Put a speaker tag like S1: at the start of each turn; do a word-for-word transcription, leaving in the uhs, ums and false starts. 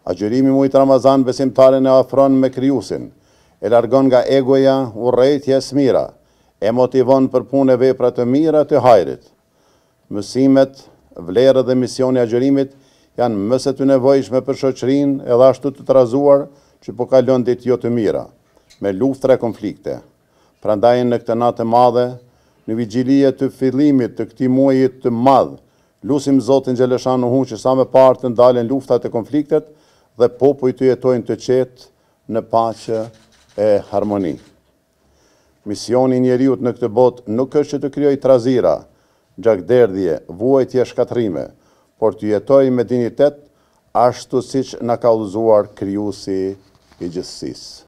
S1: Agjërimi i muajit Ramazan besimtarin e afron me Krijuesin, e largon nga egoja, urrejtja e smira, e motivon për punë e vepra të mira të hajrit. Mësimet, vlerët dhe misioni i agjërimit janë më së të nevojshme për shoqërinë edhe ashtu të trazuar që po kalon ditë jo të mira, me luftra e konflikte. Prandaj në këtë natë të madhe, në vigjilije të fillimit të këtij muaji të madh, lutim Zotin xhaleshanuhu që sa më parë të ndalen luftat e konfliktet dhe popujt të jetojnë të qetë në paqe e harmoni. Misioni i njeriut në këtë botë nuk është që të krijojë trazira, gjakderdhje, vuajtje, shkatrime, por të jetojë me dinjitet ashtu siç na ka udhëzuar Krijuesi i gjithësisë.